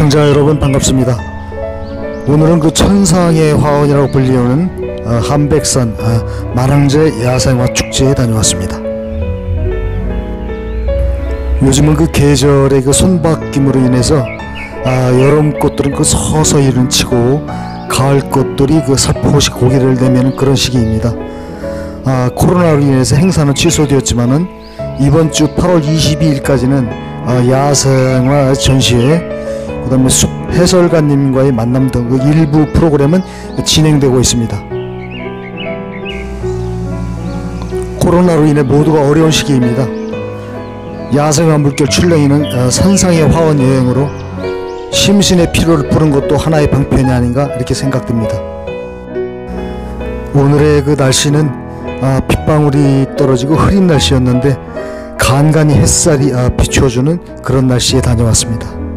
시청자 여러분 반갑습니다. 오늘은 그 천상의 화원이라고 불리우는 한백산 만항제 야생화 축제에 다녀왔습니다. 요즘은 그 계절의 그 손바뀜으로 인해서 여름꽃들은 그 서서히는 치고 가을꽃들이 그 살포시 고개를 내미는 그런 시기입니다. 코로나로 인해서 행사는 취소되었지만은 이번 주 8월 22일까지는 야생화 전시회, 그 다음에 숲 해설가님과의 만남 등 그 일부 프로그램은 진행되고 있습니다. 코로나로 인해 모두가 어려운 시기입니다. 야생화 물결 출렁이는 산상의 화원 여행으로 심신의 피로를 푸는 것도 하나의 방편이 아닌가 이렇게 생각됩니다. 오늘의 그 날씨는 빗방울이 떨어지고 흐린 날씨였는데 간간히 햇살이 비추어주는 그런 날씨에 다녀왔습니다.